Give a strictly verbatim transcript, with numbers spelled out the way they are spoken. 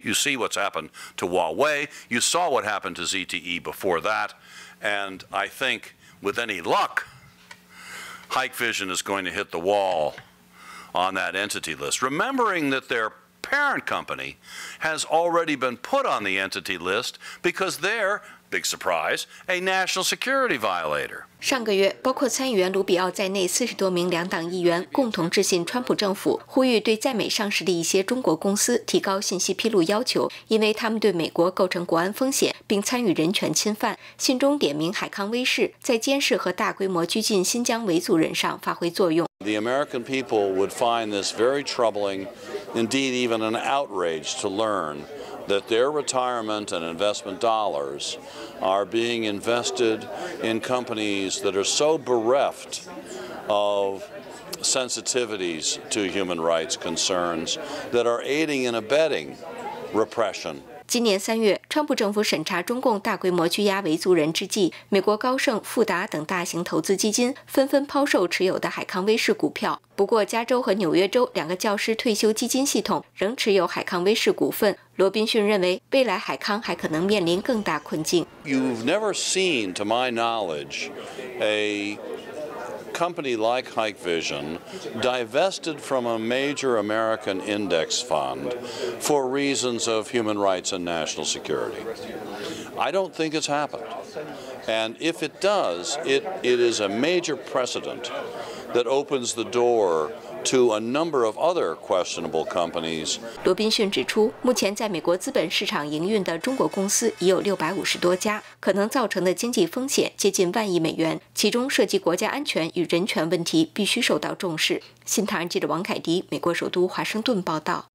You see what's happened to Huawei. You saw what happened to Z T E before that. And I think with any luck, Hikvision is going to hit the wall on that entity list, remembering that their parent company has already been put on the entity list because they're, big surprise, a national security violator. 上个月，包括参议员卢比奥在内四十多名两党议员共同致信川普政府，呼吁对在美上市的一些中国公司提高信息披露要求，因为他们对美国构成国安风险，并参与人权侵犯。信中点名海康威视在监视和大规模拘禁新疆维族人上发挥作用。 The American people would find this very troubling, indeed even an outrage to learn that their retirement and investment dollars are being invested in companies that are so bereft of sensitivities to human rights concerns that are aiding and abetting repression. 今年三月，川普政府审查中共大规模拘押维族人之际，美国高盛、富达等大型投资基金纷纷抛售持有的海康威视股票。不过，加州和纽约州两个教师退休基金系统仍持有海康威视股份。罗宾逊认为，未来海康还可能面临更大困境。 You've never seen, to my knowledge, a company like Hikvision divested from a major American index fund for reasons of human rights and national security. I don't think it's happened. And if it does, it, it is a major precedent that opens the door to a number of other questionable companies. 罗宾逊指出，目前在美国资本市场营运的中国公司已有六百五十多家，可能造成的经济风险接近万亿美元，其中涉及国家安全与人权问题必须受到重视。新唐人记者王凯迪，美国首都华盛顿报道。